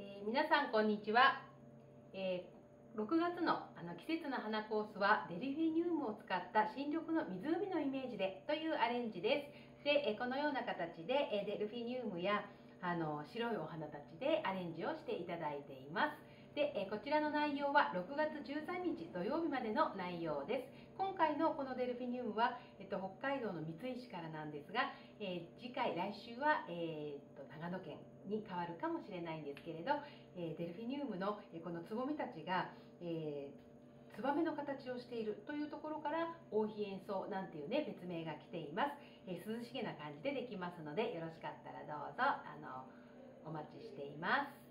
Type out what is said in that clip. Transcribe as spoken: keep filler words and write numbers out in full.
えー、皆さんこんにちは、えー、ろくがつのあの季節の花コースはデルフィニウムを使った新緑の湖のイメージでというアレンジです。で、えー、このような形で、えー、デルフィニウムやあの白いお花たちでアレンジをしていただいています。で、えー、こちらの内容はろくがつじゅうさんにち土曜日までの内容です。今回のこのデルフィニウムは、えっと、北海道の三井市からなんですが、えー、次回来週は、えー、っと長野県に変わるかもしれないんですけれど、えー、デルフィニウムの、えー、このつぼみたちが、えー、ツバメの形をしているというところから黄皮塩草なんていうね別名が来ています。えー、涼しげな感じでできますので、よろしかったらどうぞあのお待ちしています。